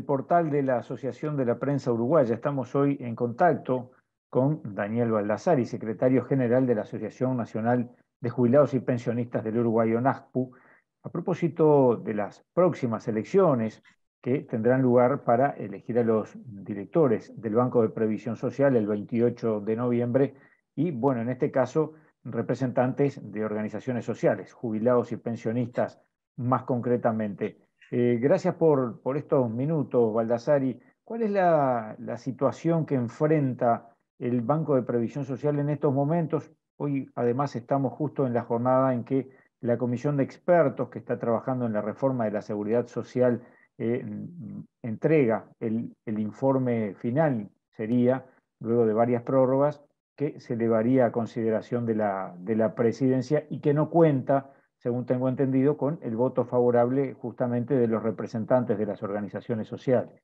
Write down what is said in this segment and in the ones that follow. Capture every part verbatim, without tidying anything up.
portal de la Asociación de la Prensa Uruguaya. Estamos hoy en contacto con Daniel Baldassari, secretario general de la Asociación Nacional de Jubilados y Pensionistas del Uruguay, ONASPU, a propósito de las próximas elecciones que tendrán lugar para elegir a los directores del Banco de Previsión Social el veintiocho de noviembre y, bueno, en este caso, representantes de organizaciones sociales, jubilados y pensionistas más concretamente. Eh, gracias por, por estos minutos, Baldassari. ¿Cuál es la, la situación que enfrenta el Banco de Previsión Social en estos momentos? Hoy, además, estamos justo en la jornada en que la comisión de expertos que está trabajando en la reforma de la seguridad social eh, entrega el, el informe final, sería, luego de varias prórrogas, que se elevaría a consideración de la, de la presidencia y que no cuenta, según tengo entendido, con el voto favorable justamente de los representantes de las organizaciones sociales.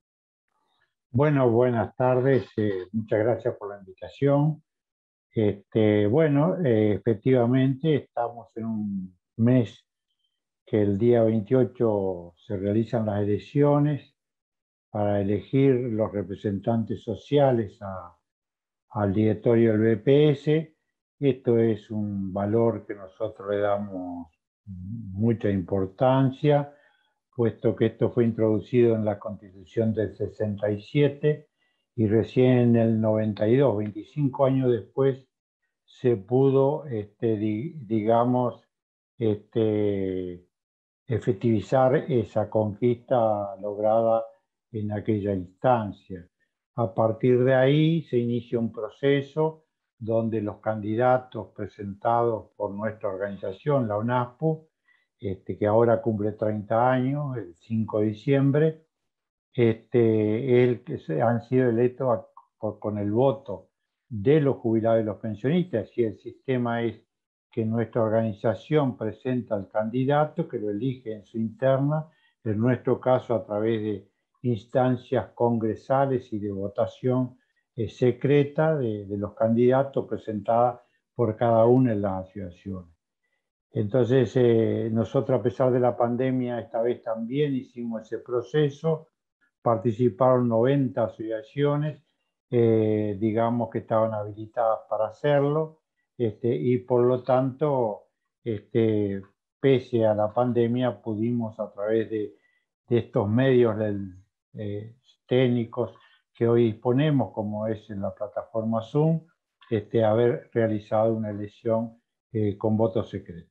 Bueno, buenas tardes, eh, muchas gracias por la invitación. Este, bueno, eh, efectivamente estamos en un mes que el día veintiocho se realizan las elecciones para elegir los representantes sociales a- al directorio del B P S. Esto es un valor que nosotros le damos mucha importancia, puesto que esto fue introducido en la Constitución del sesenta y siete y recién en el noventa y dos, veinticinco años después, se pudo, este, di- digamos, este, efectivizar esa conquista lograda en aquella instancia. A partir de ahí se inicia un proceso donde los candidatos presentados por nuestra organización, la ONASPU, este, que ahora cumple treinta años, el cinco de diciembre, este, el, que se, han sido electos a, por, con el voto de los jubilados y los pensionistas, y el sistema es que nuestra organización presenta al candidato que lo elige en su interna, en nuestro caso a través de instancias congresales y de votación eh, secreta de, de los candidatos presentada por cada una de las asociaciones. Entonces, eh, nosotros a pesar de la pandemia, esta vez también hicimos ese proceso. Participaron noventa asociaciones, eh, digamos que estaban habilitadas para hacerlo, este, y por lo tanto, este, pese a la pandemia, pudimos a través de, de estos medios del, eh, técnicos que hoy disponemos, como es en la plataforma Zoom, este, haber realizado una elección eh, con voto secreto.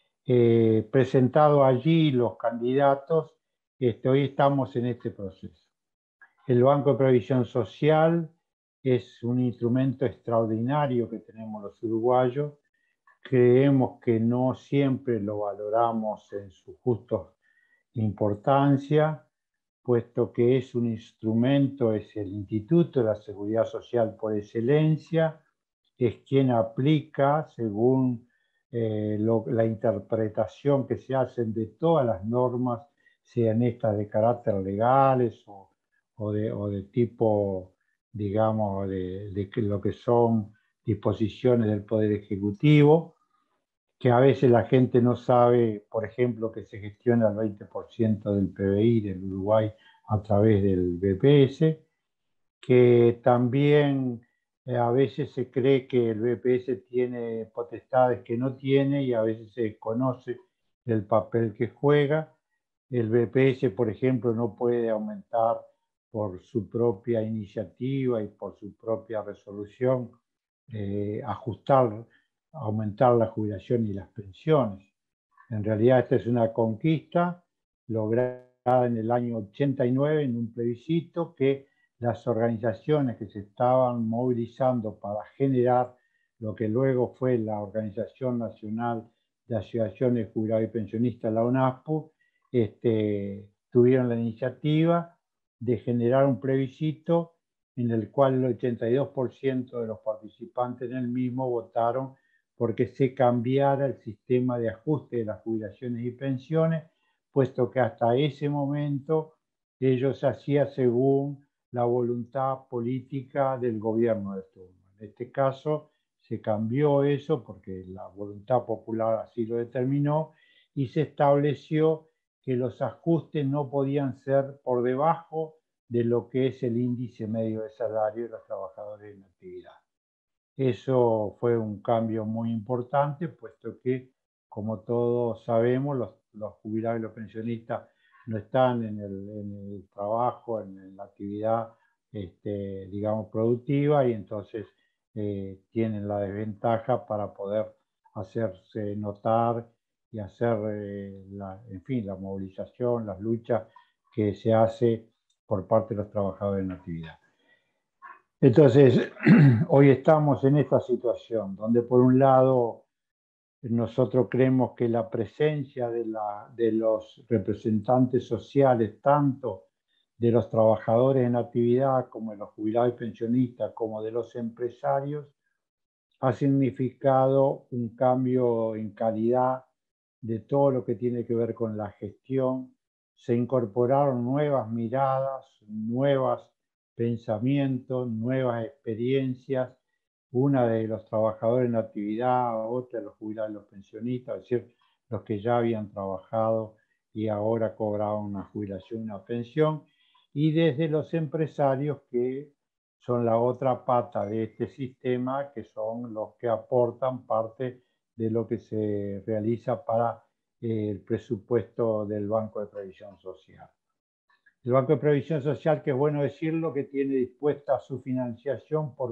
Eh, presentado allí los candidatos, este, hoy estamos en este proceso. El Banco de Previsión Social es un instrumento extraordinario que tenemos los uruguayos. Creemos que no siempre lo valoramos en su justa importancia, puesto que es un instrumento, es el Instituto de la Seguridad Social por excelencia, es quien aplica según eh, lo, la interpretación que se hacen de todas las normas, sean estas de carácter legales o, o, de, o de tipo, digamos, de, de lo que son disposiciones del Poder Ejecutivo, que a veces la gente no sabe, por ejemplo, que se gestiona el veinte por ciento del P B I del Uruguay a través del B P S, que también eh, a veces se cree que el B P S tiene potestades que no tiene y a veces se desconoce el papel que juega. El B P S, por ejemplo, no puede aumentar por su propia iniciativa y por su propia resolución, eh, ajustar, aumentar la jubilación y las pensiones. En realidad esta es una conquista lograda en el año ochenta y nueve en un plebiscito que las organizaciones que se estaban movilizando para generar lo que luego fue la Organización Nacional de Asociaciones de Jubilados y Pensionistas, la ONASPU, este, tuvieron la iniciativa de generar un plebiscito en el cual el ochenta y dos por ciento de los participantes en el mismo votaron porque se cambiara el sistema de ajuste de las jubilaciones y pensiones, puesto que hasta ese momento ellos hacían según la voluntad política del gobierno de turno. En este caso se cambió eso porque la voluntad popular así lo determinó y se estableció que los ajustes no podían ser por debajo de lo que es el índice medio de salario de los trabajadores en actividad. Eso fue un cambio muy importante, puesto que, como todos sabemos, los, los jubilados y los pensionistas no están en el, en el trabajo, en, en la actividad, este, digamos, productiva, y entonces eh, tienen la desventaja para poder hacerse notar y hacer, eh, la, en fin, la movilización, las luchas que se hace por parte de los trabajadores en actividad. Entonces, hoy estamos en esta situación, donde por un lado nosotros creemos que la presencia de, la, de los representantes sociales, tanto de los trabajadores en actividad como de los jubilados y pensionistas, como de los empresarios, ha significado un cambio en calidad de todo lo que tiene que ver con la gestión. Se incorporaron nuevas miradas, nuevos pensamientos, nuevas experiencias, una de los trabajadores en actividad, otra de los jubilados y los pensionistas, es decir, los que ya habían trabajado y ahora cobraban una jubilación, una pensión, y desde los empresarios, que son la otra pata de este sistema, que son los que aportan parte de lo que se realiza para eh, el presupuesto del Banco de Previsión Social. El Banco de Previsión Social, que es bueno decirlo, que tiene dispuesta su financiación por,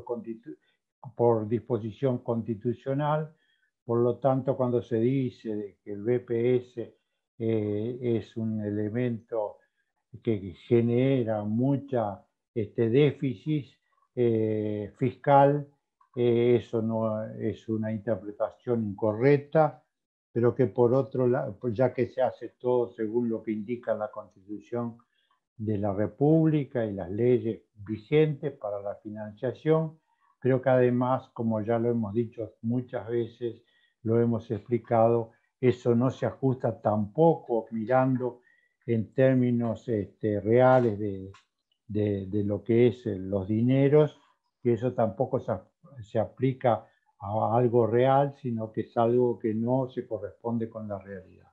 por disposición constitucional. Por lo tanto, cuando se dice de que el B P S eh, es un elemento que genera mucha este, déficit eh, fiscal, eh, eso no es una interpretación incorrecta, pero que por otro lado, ya que se hace todo según lo que indica la Constitución de la República y las leyes vigentes para la financiación, pero que además, como ya lo hemos dicho muchas veces, lo hemos explicado, eso no se ajusta tampoco mirando en términos este, reales de, de, de lo que es los dineros, que eso tampoco se, se aplica a algo real, sino que es algo que no se corresponde con la realidad.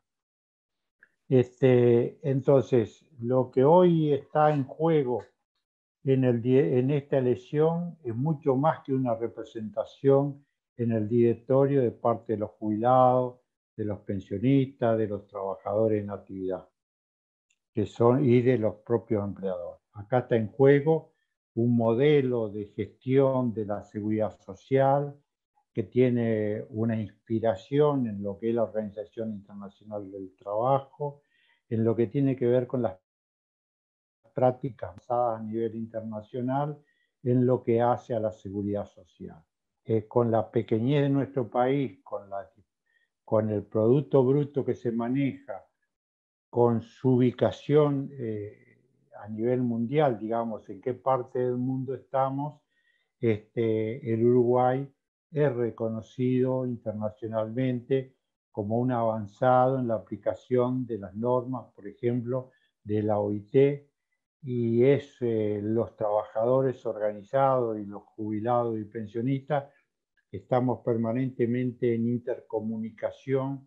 Este, entonces, lo que hoy está en juego en, el, en esta elección es mucho más que una representación en el directorio de parte de los jubilados, de los pensionistas, de los trabajadores en actividad, que son, y de los propios empleadores. Acá está en juego un modelo de gestión de la seguridad social que tiene una inspiración en lo que es la Organización Internacional del Trabajo, en lo que tiene que ver con las prácticas basadas a nivel internacional, en lo que hace a la seguridad social. Eh, con la pequeñez de nuestro país, con, la, con el Producto Bruto que se maneja, con su ubicación eh, a nivel mundial, digamos, en qué parte del mundo estamos, este, el Uruguay es reconocido internacionalmente como un avanzado en la aplicación de las normas, por ejemplo, de la O I T, y es eh, los trabajadores organizados y los jubilados y pensionistas estamos permanentemente en intercomunicación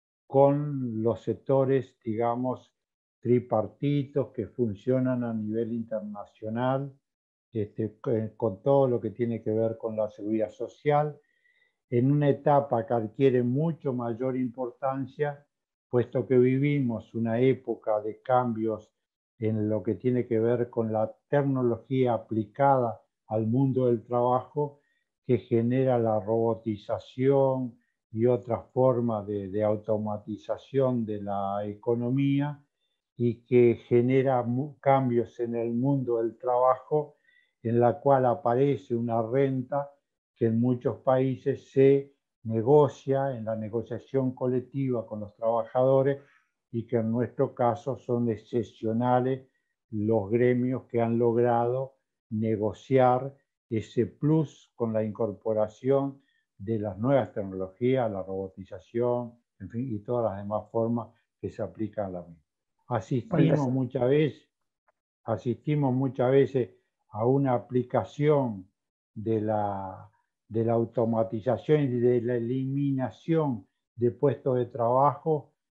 con los sectores, digamos, tripartitos que funcionan a nivel internacional, este, con todo lo que tiene que ver con la seguridad social, en una etapa que adquiere mucho mayor importancia, puesto que vivimos una época de cambios en lo que tiene que ver con la tecnología aplicada al mundo del trabajo, que genera la robotización y otras formas de, de automatización de la economía, y que genera cambios en el mundo del trabajo, en la cual aparece una renta que en muchos países se negocia en la negociación colectiva con los trabajadores, y que en nuestro caso son excepcionales los gremios que han logrado negociar ese plus con la incorporación de las nuevas tecnologías, la robotización, en fin, y todas las demás formas que se aplican a la misma. Asistimos muchas veces, asistimos muchas veces a una aplicación de la, de la automatización y de la eliminación de puestos de trabajo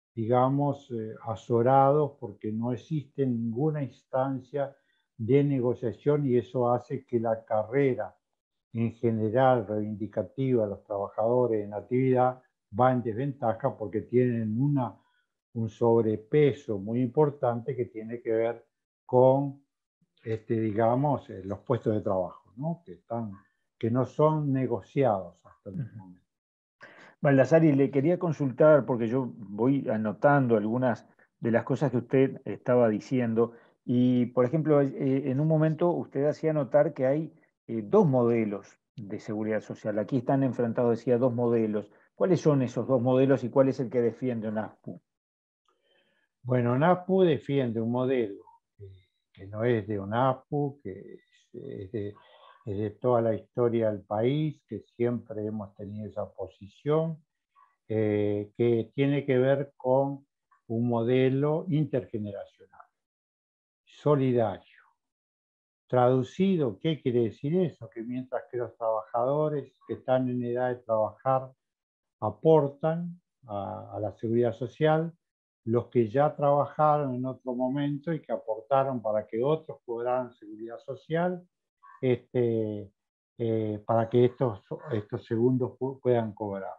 digamos, eh, azorados porque no existe ninguna instancia de negociación y eso hace que la carrera en general reivindicativa de los trabajadores en actividad va en desventaja porque tienen una, un sobrepeso muy importante que tiene que ver con, este, digamos, eh, los puestos de trabajo, ¿no? Que, están, que no son negociados hasta el momento. Baldassari, le quería consultar, porque yo voy anotando algunas de las cosas que usted estaba diciendo, y por ejemplo, eh, en un momento usted hacía notar que hay eh, dos modelos de seguridad social. Aquí están enfrentados, decía, dos modelos. ¿Cuáles son esos dos modelos y cuál es el que defiende UNASPU? Bueno, UNASPU defiende un modelo que, que no es de UNASPU, que es, es de, es de toda la historia del país, que siempre hemos tenido esa posición, eh, que tiene que ver con un modelo intergeneracional, solidario. Traducido, ¿qué quiere decir eso? Que mientras que los trabajadores que están en edad de trabajar aportan a, a la seguridad social, los que ya trabajaron en otro momento y que aportaron para que otros cobraran seguridad social, este, eh, para que estos, estos segundos puedan cobrar.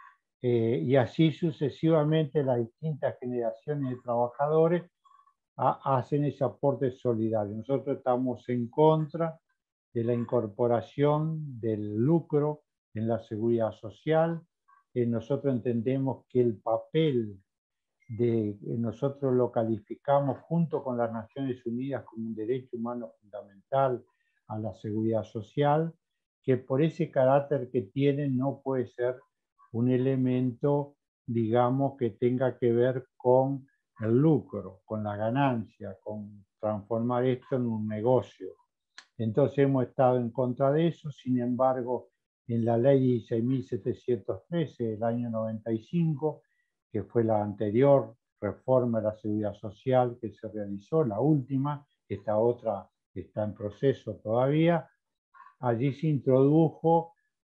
Eh, y así sucesivamente las distintas generaciones de trabajadores a, hacen ese aporte solidario. Nosotros estamos en contra de la incorporación del lucro en la seguridad social. Eh, nosotros entendemos que el papel de, nosotros lo calificamos junto con las Naciones Unidas como un derecho humano fundamental a la seguridad social, que por ese carácter que tiene no puede ser un elemento, digamos, que tenga que ver con el lucro, con la ganancia, con transformar esto en un negocio. Entonces hemos estado en contra de eso, sin embargo, en la ley dieciséis mil setecientos trece del año noventa y cinco, que fue la anterior reforma de la seguridad social que se realizó, la última, esta otra está en proceso todavía, allí se introdujo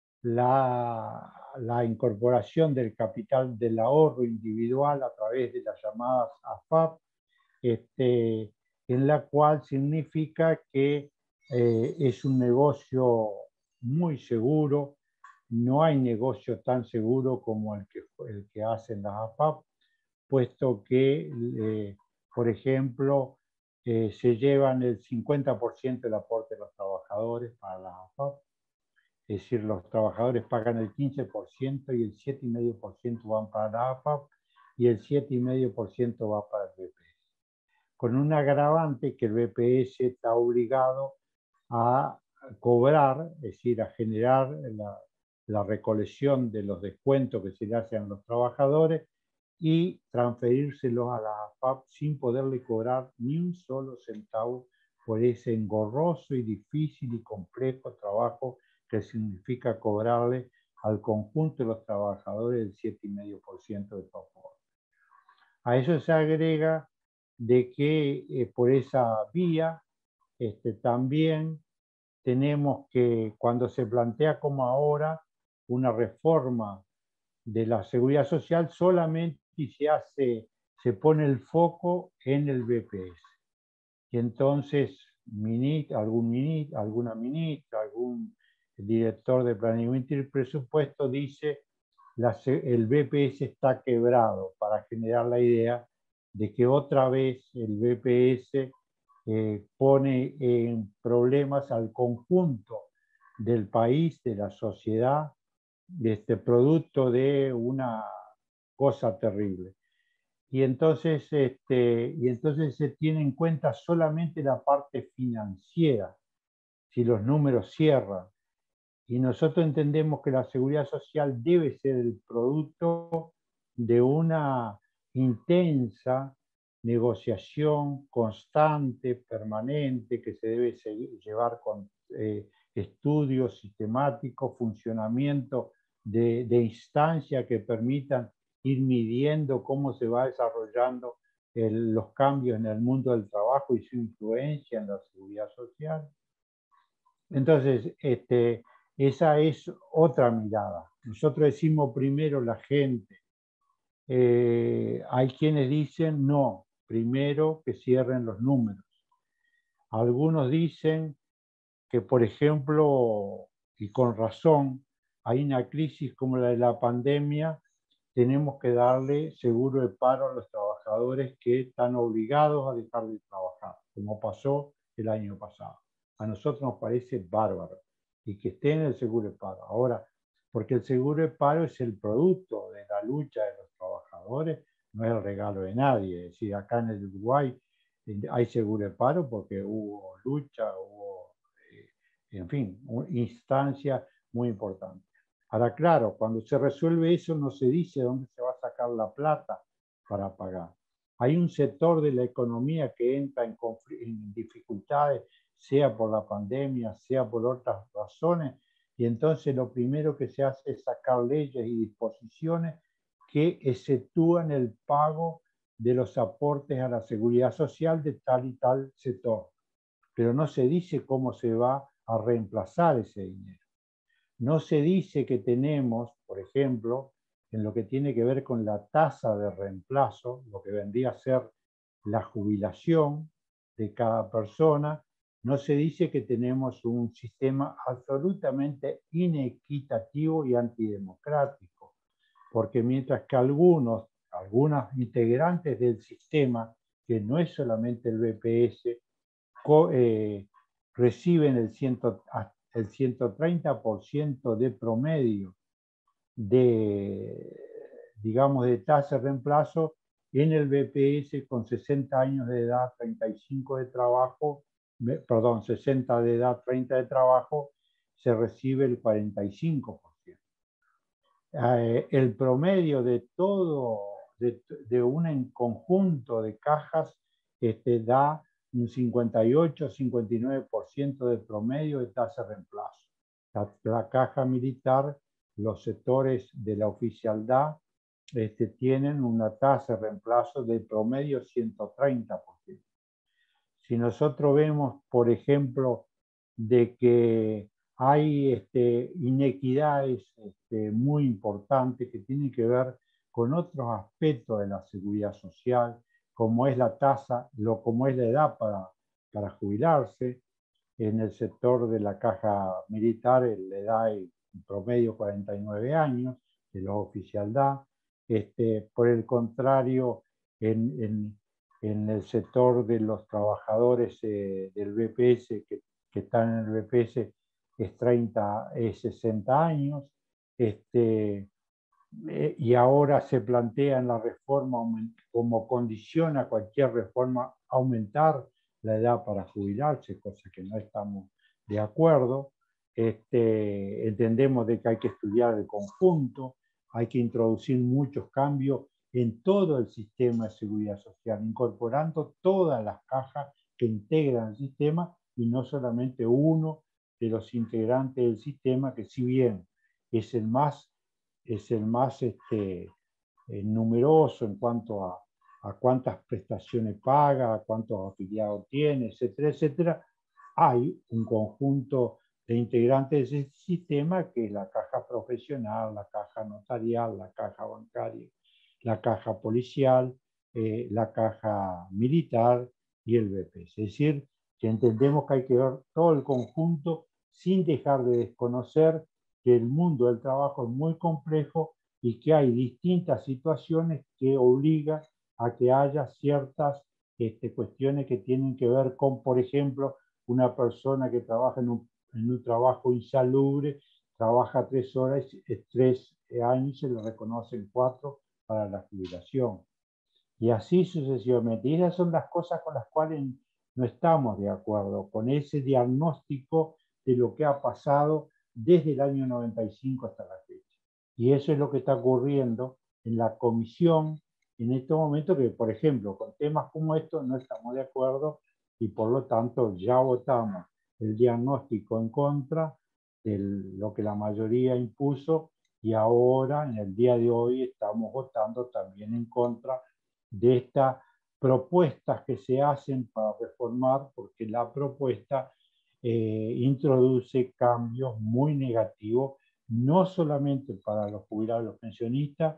la, la incorporación del capital del ahorro individual a través de las llamadas A F A P, este, en la cual significa que eh, es un negocio muy seguro, no hay negocio tan seguro como el que, el que hacen las A F A P, puesto que, eh, por ejemplo, eh, se llevan el cincuenta por ciento del aporte de los trabajadores para las A F A P, es decir, los trabajadores pagan el quince por ciento y el siete coma cinco por ciento van para la A F A P y el siete coma cinco por ciento va para el B P S. Con un agravante que el B P S está obligado a cobrar, es decir, a generar la, la recolección de los descuentos que se le hacen a los trabajadores y transferírselos a la A F A P sin poderle cobrar ni un solo centavo por ese engorroso y difícil y complejo trabajo que significa cobrarle al conjunto de los trabajadores el siete coma cinco por ciento de su aporte. A eso se agrega de que eh, por esa vía este, también tenemos que, cuando se plantea como ahora una reforma de la seguridad social, solamente se hace, se pone el foco en el B P S. Y entonces ministra, algún ministro, alguna ministra, algún director de planeamiento y presupuesto dice la, el B P S está quebrado, para generar la idea de que otra vez el B P S eh, pone en problemas al conjunto del país, de la sociedad, de este producto de una cosa terrible. Y entonces, este, y entonces se tiene en cuenta solamente la parte financiera, si los números cierran. Y nosotros entendemos que la seguridad social debe ser el producto de una intensa negociación constante, permanente, que se debe seguir, llevar con eh, estudios sistemáticos, funcionamiento de, de instancias que permitan ir midiendo cómo se va desarrollando el, los cambios en el mundo del trabajo y su influencia en la seguridad social. Entonces, este, esa es otra mirada. Nosotros decimos primero la gente, Eh, hay quienes dicen no, primero que cierren los números. Algunos dicen que, por ejemplo, y con razón, hay una crisis como la de la pandemia, tenemos que darle seguro de paro a los trabajadores que están obligados a dejar de trabajar, como pasó el año pasado. A nosotros nos parece bárbaro y que esté en el seguro de paro. Ahora, porque el seguro de paro es el producto de la lucha de los trabajadores, no es el regalo de nadie. Es decir, acá en el Uruguay hay seguro de paro porque hubo lucha, hubo, eh, en fin, instancias muy importantes. Ahora, claro, cuando se resuelve eso no se dice dónde se va a sacar la plata para pagar. Hay un sector de la economía que entra en, en dificultades, sea por la pandemia, sea por otras razones, y entonces lo primero que se hace es sacar leyes y disposiciones que exceptúan el pago de los aportes a la seguridad social de tal y tal sector. Pero no se dice cómo se va a reemplazar ese dinero. No se dice que tenemos, por ejemplo, en lo que tiene que ver con la tasa de reemplazo, lo que vendría a ser la jubilación de cada persona, no se dice que tenemos un sistema absolutamente inequitativo y antidemocrático, porque mientras que algunos, algunas integrantes del sistema, que no es solamente el B P S, eh, reciben el, ciento, el ciento treinta por ciento de promedio de, digamos, de tasa de reemplazo, en el B P S con sesenta años de edad, treinta y cinco de trabajo, perdón, sesenta de edad, treinta de trabajo, se recibe el cuarenta y cinco por ciento. Eh, el promedio de todo, de, de un conjunto de cajas, este, da un cincuenta y ocho a cincuenta y nueve por ciento de promedio de tasa de reemplazo. La, la caja militar, los sectores de la oficialdad, este, tienen una tasa de reemplazo de promedio ciento treinta por ciento. Si nosotros vemos, por ejemplo, de que hay este, inequidades este, muy importantes que tienen que ver con otros aspectos de la seguridad social, como es la tasa, lo, como es la edad para, para jubilarse. En el sector de la caja militar, la edad es en promedio cuarenta y nueve años, de la oficialdad. Este, por el contrario, en, en, en, el sector de los trabajadores eh, del B P S, que, que están en el B P S, es, treinta, es sesenta años. Este, eh, y ahora se plantea en la reforma como condición a cualquier reforma aumentar la edad para jubilarse, cosa que no estamos de acuerdo. Este, entendemos de que hay que estudiar el conjunto, hay que introducir muchos cambios en todo el sistema de seguridad social, incorporando todas las cajas que integran el sistema y no solamente uno de los integrantes del sistema, que si bien es el más, es el más este, eh, numeroso en cuanto a, a cuántas prestaciones paga, a cuántos afiliados tiene, etcétera, etcétera, hay un conjunto de integrantes de ese sistema que es la caja profesional, la caja notarial, la caja bancaria, la caja policial, eh, la caja militar y el B P S. Es decir, que entendemos que hay que ver todo el conjunto sin dejar de desconocer que el mundo del trabajo es muy complejo y que hay distintas situaciones que obligan a que haya ciertas este, cuestiones que tienen que ver con, por ejemplo, una persona que trabaja en un, en un trabajo insalubre, trabaja tres horas, tres años, se le reconocen cuatro para la jubilación. Y así sucesivamente. Y esas son las cosas con las cuales no estamos de acuerdo, con ese diagnóstico de lo que ha pasado desde el año noventa y cinco hasta la fecha. Y eso es lo que está ocurriendo en la comisión en este momento, que por ejemplo con temas como estos no estamos de acuerdo y por lo tanto ya votamos el diagnóstico en contra de lo que la mayoría impuso y ahora en el día de hoy estamos votando también en contra de estas propuestas que se hacen para reformar, porque la propuesta eh, introduce cambios muy negativos, no solamente para los jubilados y los pensionistas,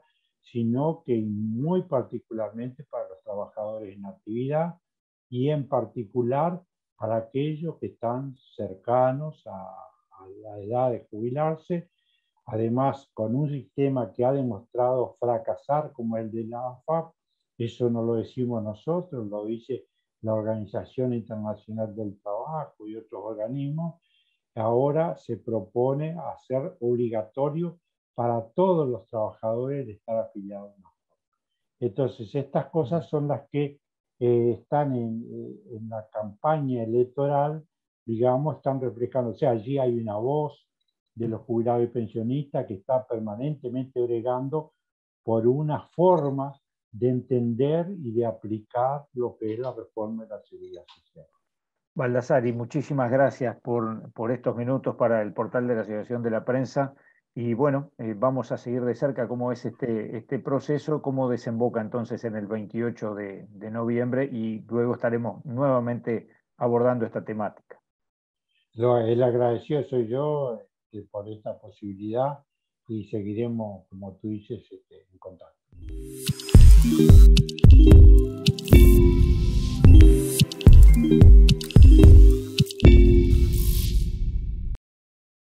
sino que muy particularmente para los trabajadores en actividad y en particular para aquellos que están cercanos a, a la edad de jubilarse, además con un sistema que ha demostrado fracasar como el de la A F A P. Eso no lo decimos nosotros, lo dice la Organización Internacional del Trabajo y otros organismos. Ahora se propone hacer obligatorio para todos los trabajadores de estar afiliados a una A F A P. Entonces, estas cosas son las que eh, están en, eh, en la campaña electoral, digamos, están reflejando. O sea, allí hay una voz de los jubilados y pensionistas que está permanentemente bregando por una forma de entender y de aplicar lo que es la reforma de la seguridad social. Baldassari, muchísimas gracias por, por estos minutos para el portal de la Asociación de la Prensa. Y bueno, eh, vamos a seguir de cerca cómo es este, este proceso, cómo desemboca entonces en el veintiocho de, de noviembre y luego estaremos nuevamente abordando esta temática. Lo, el agradecido soy yo eh, por esta posibilidad y seguiremos, como tú dices, este, en contacto.